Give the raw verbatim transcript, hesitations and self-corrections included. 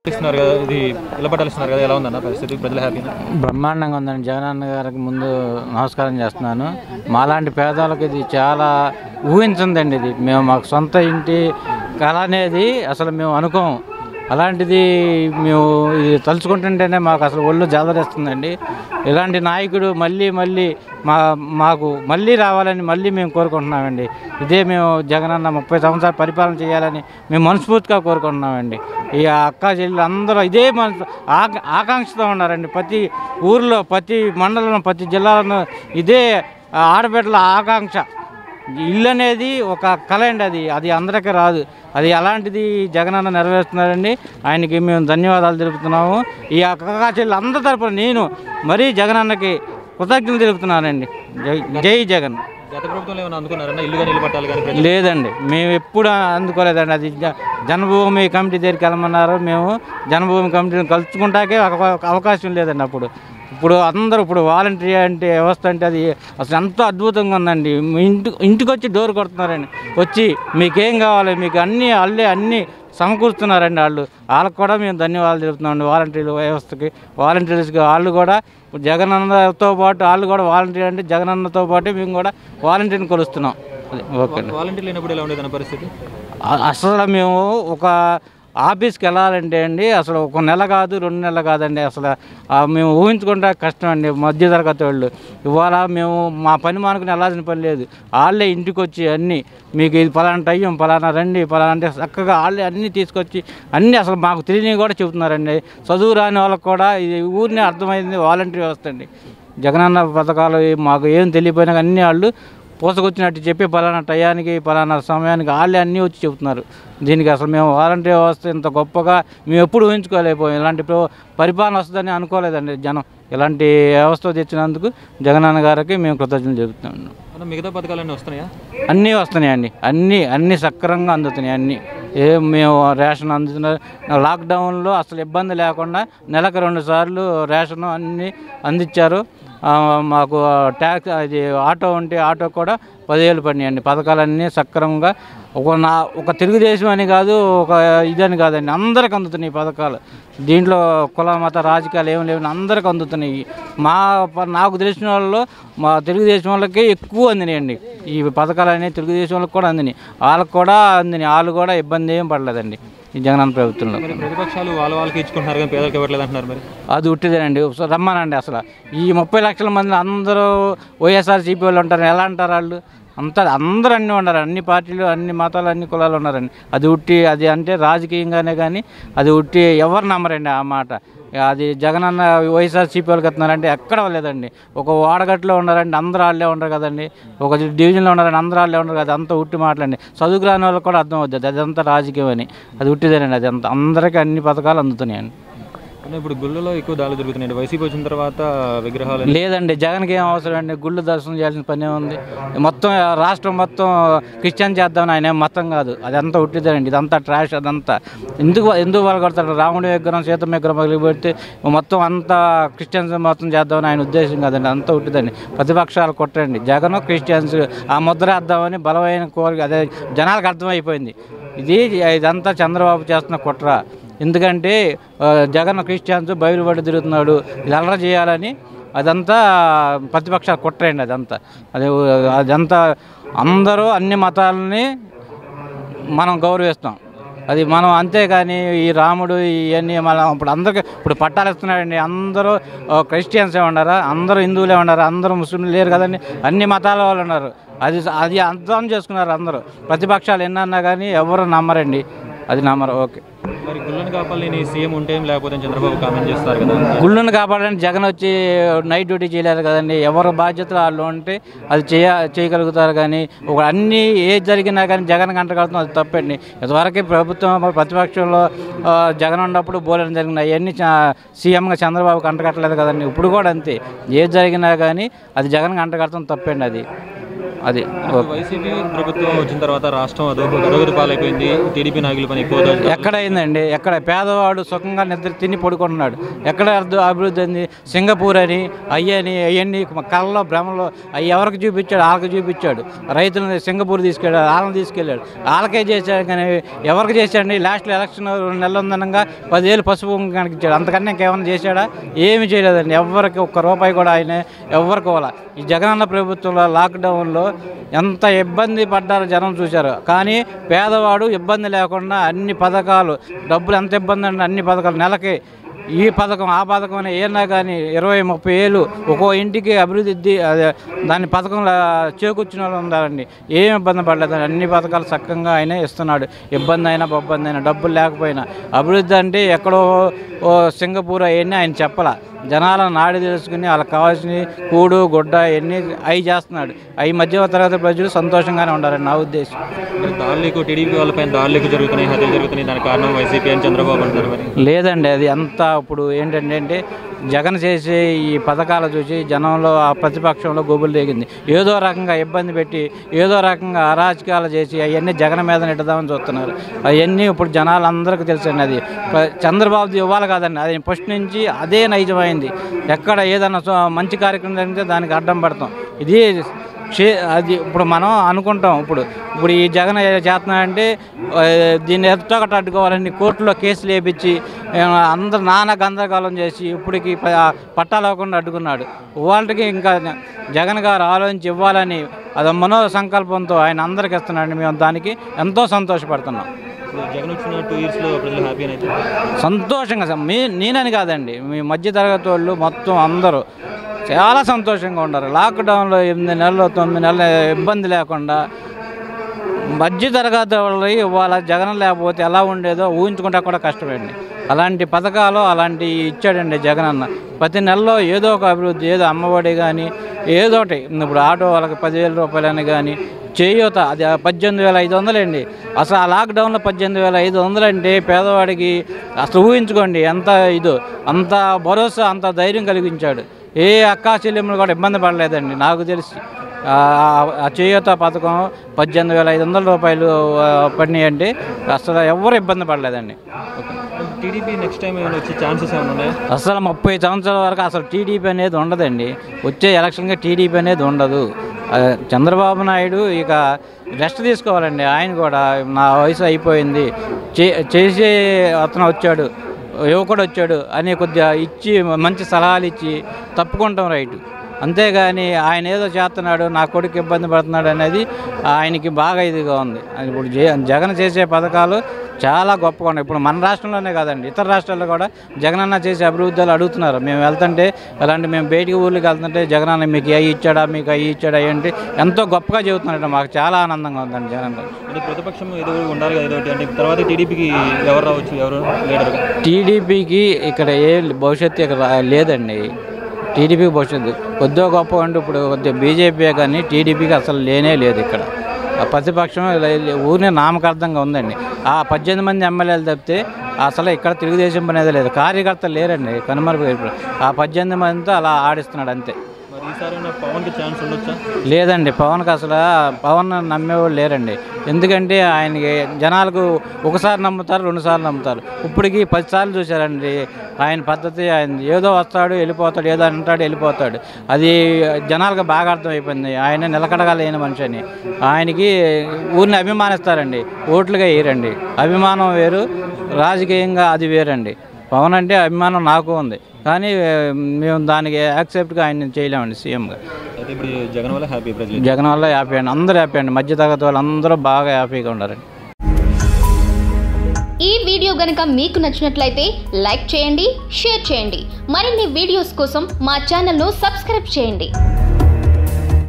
ఇస్తున్నారు కదా, ఇది ఇళ్ల పట్టాలు ఇస్తున్నారు కదా, ఎలా ఉందన్న పరిస్థితి? ప్రజలు హ్యాపీనా? బ్రహ్మాండంగా ఉందండి. జగనన్న గారికి ముందు నమస్కారం చేస్తున్నాను. మాలాంటి పేదలకు ఇది చాలా ఊహించిందండి. ఇది మేము మాకు సొంత ఇంటి కళ అనేది అసలు మేము అనుకోము. అలాంటిది మేము ఇది తలుచుకుంటుంటేనే మాకు అసలు ఒళ్ళు జాదరిస్తుందండి. ఇలాంటి నాయకుడు మళ్ళీ మళ్ళీ మా మాకు మళ్ళీ రావాలని మళ్ళీ మేము కోరుకుంటున్నామండి. ఇదే మేము జగనన్న ముప్పై సంవత్సరాలు పరిపాలన చేయాలని మేము మనస్ఫూర్తిగా కోరుకుంటున్నామండి. ఈ అక్క చెల్లెలు అందరూ ఇదే మన ఆకాంక్షతో ఉన్నారండి. ప్రతి ఊరిలో, ప్రతి మండలంలో, ప్రతి జిల్లాలో ఇదే ఆడబిడ్డల ఆకాంక్ష. ఇల్లు అనేది ఒక కళ అండి. అది అది అందరికీ రాదు. అది అలాంటిది జగనన్న నెరవేరుస్తున్నారండి. ఆయనకి మేము ధన్యవాదాలు తెలుపుతున్నాము. ఈ అక్క చెల్లి అందరి తరపున నేను మరీ జగనన్నకి కృతజ్ఞతలు తెలుపుతున్నానండి. జై జై జగన్. గత ప్రభుత్వంలో ఏమైనా అందుకున్నారన్నా ఇల్లు కానీ ఇల్లు పట్టాలు కానీ? లేదండి, మేము ఎప్పుడు అందుకోలేదండి. అది జన్మభూమి కమిటీ దగ్గరికి వెళ్ళమన్నారు. మేము జన్మభూమి కమిటీని కలుసుకుంటాకే అవకాశం లేదండి అప్పుడు. ఇప్పుడు అందరూ ఇప్పుడు వాలంటరీ అంటే వ్యవస్థ అంటే అది అసలు ఎంతో అద్భుతంగా ఉందండి. ఇంటి ఇంటికి వచ్చి డోర్ కొడుతున్నారండి. వచ్చి మీకేం కావాలి, మీకు అన్నీ వాళ్ళే అన్నీ సమకూరుస్తున్నారండి. వాళ్ళు వాళ్ళకు కూడా మేము ధన్యవాదాలు తెలుపుతున్నామండి. వాలంటీర్ల వ్యవస్థకి, వాలంటీర్స్కి వాళ్ళు కూడా జగనన్నతో పాటు వాళ్ళు కూడా వాలంటీర్ అంటే జగనన్నతో పాటు మేము కూడా వాలంటీర్ని కొలుస్తున్నాం. ఓకే. వాలంటీర్ లేనప్పుడు ఎలా ఉండేదన్న పరిస్థితి? అసలు మేము ఒక ఆఫీస్కి వెళ్ళాలంటే అండి అసలు ఒక నెల కాదు, రెండు నెలలు కాదండి. అసలు మేము ఊహించుకుంటే కష్టం అండి. మధ్య తరగతి వాళ్ళు ఇవాళ మేము మా పని మానుకుని వెళ్ళాల్సిన పని లేదు. వాళ్ళే ఇంటికి వచ్చి అన్నీ మీకు ఇది పలానా టైం, పలానా రండి, పలానా అంటే చక్కగా వాళ్ళే అన్నీ తీసుకొచ్చి అన్నీ అసలు మాకు తెలియని కూడా చెబుతున్నారండి. చదువు రాని వాళ్ళకి కూడా ఇది ఊరిని అర్థమైంది వాలంటీర్ వ్యవస్థ అండి. జగనన్న పథకాలు మాకు ఏం తెలియపోయినా అన్నీ వాళ్ళు పోసకొచ్చినట్టు చెప్పి పలానా టయానికి పలానా సమయానికి వాళ్ళే అన్నీ వచ్చి చెబుతున్నారు. దీనికి అసలు మేము వాలంటీర్ వ్యవస్థ ఇంత గొప్పగా మేము ఎప్పుడు ఊహించుకోలేకపోయాం. ఇలాంటి పరిపాలన వస్తుందని అనుకోలేదండి జనం. ఇలాంటి వ్యవస్థ తెచ్చినందుకు జగనన్న గారికి మేము కృతజ్ఞతలు చెబుతున్నాం. మిగతా పథకాలన్నీ వస్తున్నాయా? అన్నీ వస్తున్నాయండి. అన్నీ అన్నీ సక్రమంగా అందుతున్నాయి. అన్నీ ఏ మేము రేషన్ అందుతున్నారు. లాక్డౌన్లో అసలు ఇబ్బంది లేకుండా నెలకు రెండు సార్లు రేషన్ అన్నీ అందించారు. మాకు ట్యాక్స్ అది ఆటో ఉంటే ఆటో కూడా పదివేలు పడినాయండి. పథకాలన్నీ సక్రమంగా ఒక నా ఒక తెలుగుదేశం అని కాదు, ఒక ఇదని కాదండి, అందరికి అందుతున్నాయి ఈ పథకాలు. దీంట్లో కుల మత రాజకీయాలు ఏమి లేవు, అందరికి అందుతున్నాయి. మా నాకు తెలిసిన వాళ్ళు మా తెలుగుదేశం వాళ్ళకి ఎక్కువ అందినాయండి ఈ పథకాలు అనేవి. తెలుగుదేశం వాళ్ళకి కూడా అందినాయి, వాళ్ళకి కూడా అందినాయి. వాళ్ళు కూడా ఇబ్బంది ఏం పడలేదండి ఈ జగనన్న ప్రభుత్వంలో. ప్రతిపక్షాలు వాళ్ళ వాళ్ళకి ఇచ్చుకుంటున్నారు కానీ పేదలకు ఇవ్వట్లేదు అంటున్నారు. మరి అది ఉట్టిదేనండి. రమ్మనండి. అసలు ఈ ముప్పై లక్షల మంది అందరూ వైఎస్ఆర్సీపీ వాళ్ళు ఉంటారు. ఎలా అంటారు వాళ్ళు? అంతా అందరూ అన్నీ ఉన్నారు. అన్ని పార్టీలు, అన్ని మతాలు, అన్ని కులాలు ఉన్నారండి. అది ఉట్టి అది అంటే రాజకీయంగానే కానీ అది ఉట్టి ఎవరు నమ్మరండి ఆ మాట. అది జగనన్న వైఎస్ఆర్సీపీ వాళ్ళకి ఎత్తున్నారంటే ఎక్కడ లేదండి. ఒక వాడగట్లో ఉన్నారండి, అందరూ వాళ్ళే ఉండరు కదండి. ఒక డివిజన్లో ఉన్నారండి, అందరూ వాళ్ళే ఉండరు కదా. అంతా ఉట్టి మాటలండి. చదువుకు రాని వాళ్ళకి కూడా అర్థం అవుతుంది అదంతా రాజకీయం అని. అది ఉట్టిదేనండి. అది అంత అందరికీ అన్ని పథకాలు అందుతున్నాయండి. ఇప్పుడు గుళ్ళలో ఎక్కువ దాడులు జరుగుతున్నాయండి. వైసీపీ వచ్చిన తర్వాత విగ్రహాలు లేదండి. జగన్కి ఏం అవసరం అండి? గుళ్ళు దర్శనం చేయాల్సిన పని ఉంది. మొత్తం రాష్ట్రం మొత్తం క్రిస్టియన్ చేద్దామని ఆయన ఏం మతం కాదు. అదంతా ఉట్టిదేనండి. ఇదంతా ట్రాష్. అదంతా ఎందుకు ఎందుకు వాళ్ళు కొడతారు? రాముడి విగ్రహం, సీతమ్మ విగ్రహం పగిలి పెడితే మొత్తం అంతా క్రిస్టియన్స్ మొత్తం చేద్దామని ఆయన ఉద్దేశం కాదండి. అంతా ఉట్టిదండి. ప్రతిపక్షాలు కొట్టండి. జగన్ క్రిస్టియన్స్ ఆ ముద్ర వేద్దామని బలమైన కోరిక అదే జనాలకు అర్థమైపోయింది. ఇది ఇదంతా చంద్రబాబు చేస్తున్న కుట్ర. ఎందుకంటే జగన్ క్రిస్టియన్స్ బైబిల్ పడి తిరుగుతున్నాడు, ఇది అల్లరి చేయాలని అదంతా ప్రతిపక్షాలు కుట్రండి. అదంతా అది అదంతా అందరూ అన్ని మతాలని మనం గౌరవిస్తాం. అది మనం అంతేకాని ఈ రాముడు ఇవన్నీ మనం ఇప్పుడు అందరికీ ఇప్పుడు పట్టాలు ఇస్తున్నాడండి. అందరూ క్రిస్టియన్సే ఉన్నారా? అందరూ హిందువులే ఉన్నారా? అందరూ ముస్లింలు లేరు కదండి. అన్ని మతాల వాళ్ళు ఉన్నారు. అది అది అర్థం చేసుకున్నారు అందరూ. ప్రతిపక్షాలు ఎన్నన్నా కానీ ఎవరు నమ్మరండి. అది నమ్మరు. ఓకే. మరి గుళ్ళను కాపాడాలని సీఎం ఉంటే లేకపోతే చంద్రబాబు కామెంట్ చేస్తారు కదా. గుళ్ళను కాపాడాలని జగన్ వచ్చి నైట్ డ్యూటీ చేయలేరు కదండి. ఎవరు బాధ్యతలు వాళ్ళు ఉంటే అది చేయ చేయగలుగుతారు. కానీ ఒక అన్నీ ఏది జరిగినా కానీ జగన్ గంట కడుతున్నాం, అది తప్పండి. ఇంతవరకు ప్రభుత్వం ప్రతిపక్షంలో జగన్ ఉన్నప్పుడు బోలని జరిగినాయి అవన్నీ సీఎంగా చంద్రబాబు గంట కట్టలేదు కదండి. ఇప్పుడు కూడా అంతే. ఏది జరిగినా కానీ అది జగన్ గంట కడతాం తప్పండి. అది అది వైసీపీ ప్రభుత్వం వచ్చిన తర్వాత రాష్ట్రం అదో అధోగతి పాలైపోయింది. టీడీపీ నాయకుల పని ఎక్కువ. ఎక్కడ అయిందండి? ఎక్కడ పేదవాడు సుఖంగా నిద్ర తిని పడుకుంటున్నాడు. ఎక్కడ అభివృద్ధి అయింది? సింగపూర్ అని అయ్యని అవన్నీ కళ్ళలో భ్రమలో అవి ఎవరికి చూపించాడు? వాళ్ళకి చూపించాడు. రైతులను సింగపూర్ తీసుకెళ్ళాడు, వాళ్ళని తీసుకెళ్ళాడు, వాళ్ళకే చేశాడు. కానీ ఎవరికి చేశాడండి? లాస్ట్లో ఎలక్షన్ రెండు నెలలు ఉందనగా పదివేలు పసుపు కనిపించాడు. అంతకన్నా ఇంకేమైనా చేశాడా? ఏమి చేయలేదండి. ఎవరికి ఒక్క రూపాయి కూడా ఆయన ఎవరికి ఇవ్వాలి. ఈ జగనన్న ప్రభుత్వంలో లాక్డౌన్లో ఎంత ఇబ్బంది పడ్డారో జనం చూశారు. కానీ పేదవాడు ఇబ్బంది లేకుండా అన్ని పథకాలు, డబ్బులు ఎంత ఇబ్బంది అండి, అన్ని పథకాలు నెలకి ఈ పథకం ఆ పథకం అని ఏనా కానీ ఇరవై ముప్పై ఏళ్ళు ఒక్కో ఇంటికి అభివృద్ధి అదే దాని పథకంలో చేకూర్చిన వాళ్ళు ఉండాలండి. ఏం ఇబ్బంది పడలేదు. అన్ని పథకాలు చక్కగా ఆయన ఇస్తున్నాడు. ఇబ్బంది అయినా ఇబ్బంది అయినా డబ్బులు లేకపోయినా అభివృద్ధి అంటే ఎక్కడో సింగపూర్ అవన్నీ ఆయన చెప్పాల. జనాలను నాడి తెలుసుకుని వాళ్ళకి కావాల్సిన కూడు గుడ్డ అవన్నీ అవి చేస్తున్నాడు. అవి మధ్య తరగతి ప్రజలు సంతోషంగానే ఉండాలని నా ఉద్దేశం. దాడులకు టీడీపీ వాళ్ళపైన దాడులకు జరుగుతున్నాయి, హత్యలు జరుగుతున్నాయి. దానికి కారణం వైసీపీ అని చంద్రబాబు అంటారు. మరి లేదండి, అది అంతా ఇప్పుడు ఏంటంటే అంటే జగన్ చేసే ఈ పథకాలు చూసి జనంలో ఆ ప్రతిపక్షంలో గొబ్బులు దిగింది. ఏదో రకంగా ఇబ్బంది పెట్టి ఏదో రకంగా అరాచకాలు చేసి అవన్నీ జగన్ మీద నెట్టదామని చూస్తున్నారు. అవన్నీ ఇప్పుడు జనాలు అందరికీ తెలుసండి. అది చంద్రబాబుది ఇవ్వాలి కాదండి, అది ఫస్ట్ నుంచి అదే నైజమైంది. ఎక్కడ ఏదైనా మంచి కార్యక్రమం జరిగితే దానికి అడ్డం పడతాం. ఇది చే అది ఇప్పుడు మనం అనుకుంటాం. ఇప్పుడు ఇప్పుడు ఈ జగన్ చేస్తున్నాడంటే దీన్ని ఎత్తొకట అడ్డుకోవాలని కోర్టులో కేసులు వేయించి అందరు నానా గందరగోళం చేసి ఇప్పటికి పట్టాలు అవ్వకుండా అడ్డుకున్నాడు. వాళ్ళకి ఇంకా జగన్ గారు ఆలోచించి ఇవ్వాలని అది మనో సంకల్పంతో ఆయన అందరికి ఇస్తున్నాడు. మేము దానికి ఎంతో సంతోషపడుతున్నాం. జగన్ వచ్చిన టూ ఇయర్స్లో ప్రజలు హ్యాపీ అయితే సంతోషంగా మీ నేనని కాదండి, మీ మధ్యతరగతి వాళ్ళు మొత్తం అందరూ చాలా సంతోషంగా ఉన్నారు. లాక్డౌన్లో ఎనిమిది నెలలు తొమ్మిది నెలలు ఇబ్బంది లేకుండా మధ్య తరగతి వాళ్ళు ఇవాళ జగన్ లేకపోతే ఎలా ఉండేదో ఊహించుకుంటా కూడా కష్టపడండి. అలాంటి పథకాలు అలాంటి ఇచ్చాడండి జగన్ అన్న. ప్రతి నెలలో ఏదో ఒక అభివృద్ధి, ఏదో అమ్మఒడి కానీ ఏదో ఒకటి. ఇప్పుడు ఆటో వాళ్ళకి పదివేల రూపాయలని కానీ చేయూత అది పద్దెనిమిది వేల ఐదు వందలండి. అసలు ఆ లాక్డౌన్లో పద్దెనిమిది వేల ఐదు వందలు అంటే పేదవాడికి అసలు ఊహించుకోండి ఎంత ఇదో. అంత భరోసా అంత ధైర్యం కలిగించాడు. ఏ అక్కా చెల్లెమ్మలు కూడా ఇబ్బంది పడలేదండి నాకు తెలిసి. ఆ చేయూత పథకం పద్దెనిమిది వేల ఐదు వందల రూపాయలు పడినాయండి. అసలు ఎవరు ఇబ్బంది పడలేదండి. టీడీపీ నెక్స్ట్ టైం ఏమైనా వచ్చే ఛాన్సెస్ ఏమైనా ఉన్నాయి? అసలు ముప్పై సంవత్సరాల వరకు అసలు టీడీపీ అనేది ఉండదండి. వచ్చే ఎలక్షన్గా టీడీపీ అనేది ఉండదు. చంద్రబాబు నాయుడు ఇక రెస్ట్ తీసుకోవాలండి. ఆయన కూడా నా వయసు అయిపోయింది చే చేసే అతను వచ్చాడు, యువకుడు వచ్చాడు అని కొద్దిగా ఇచ్చి మంచి సలహాలు ఇచ్చి తప్పుకుంటాం రైటు. అంతేగాని ఆయన ఏదో చేస్తున్నాడు నా కొడుకు ఇబ్బంది పడుతున్నాడు అనేది ఆయనకి బాగా ఇదిగా ఉంది. ఇప్పుడు జగన్ చేసే పథకాలు చాలా గొప్పగా ఉన్నాయి. ఇప్పుడు మన రాష్ట్రంలోనే కాదండి, ఇతర రాష్ట్రాల్లో కూడా జగనన్న చేసే అభివృద్ధిలు అడుగుతున్నారు. మేము వెళ్తుంటే అలాంటి మేము బయటికి ఊళ్ళకి వెళ్తుంటే జగనన్న మీకు అవి ఇచ్చాడా మీకు అవి ఇచ్చాడా ఏంటి ఎంతో గొప్పగా చెబుతున్నాడు. మాకు చాలా ఆనందంగా ఉందండి జగన్ గారు. అంటే ప్రతిపక్షం ఏదో ఉండాలి కదా, ఏదో అంటే తర్వాత టీడీపీకి ఎవరు రావచ్చు, ఎవరు లీడర్గా? టీడీపీకి ఇక్కడ ఏ భవిష్యత్తు ఇక్కడ లేదండి. టీడీపీకి భవిష్యత్తు కొద్దిగా గొప్ప అంటే ఇప్పుడు కొద్దిగా బీజేపీ కానీ టీడీపీకి అసలు లేనే లేదు. ఇక్కడ ప్రతిపక్షం ఊరినే నామకార్థంగా ఉందండి. ఆ పద్దెనిమిది మంది ఎమ్మెల్యేలు తప్పితే అసలు ఇక్కడ తెలుగుదేశం అనేది లేదు. కార్యకర్తలు లేరండి, కనుమరుగు. ఆ పద్దెనిమిది మందితో అలా ఆడిస్తున్నాడు అంతే. పవన్కి ఛాన్స్ ఉండొచ్చా? లేదండి, పవన్కి అసలు పవన్ నమ్మేవాళ్ళు లేరండి. ఎందుకంటే ఆయనకి జనాలకు ఒకసారి నమ్ముతారు, రెండుసార్లు నమ్ముతారు. ఇప్పటికి పదిసార్లు చూశారండి ఆయన పద్ధతి. ఆయన ఏదో వస్తాడు వెళ్ళిపోతాడు, ఏదో అంటాడు వెళ్ళిపోతాడు. అది జనాలకు బాగా అర్థమైపోయింది. ఆయన నిలకడగా లేని మనిషి అని. ఆయనకి ఊరిని అభిమానిస్తారండి, ఓట్లుగా వేయరండి. అభిమానం వేరు, రాజకీయంగా అది వేరండి. పవన్ అంటే అభిమానం నాకు ఉంది, కానీ మేము దానికి యాక్సెప్ట్గా ఆయన చేయలేమండి సీఎంగా. ఇప్పుడు జగన్ వల్ల హ్యాపీ, జగన్ వల్ల హ్యాపీ అండి, అందరూ హ్యాపీ అండి. మధ్యతరగతి వాళ్ళు అందరూ బాగా హ్యాపీగా ఉండారండి. ఈ వీడియో గనుక మీకు నచ్చినట్లయితే లైక్ చేయండి, షేర్ చేయండి. మరిన్ని వీడియోస్ కోసం మా ఛానల్ను సబ్స్క్రైబ్ చేయండి.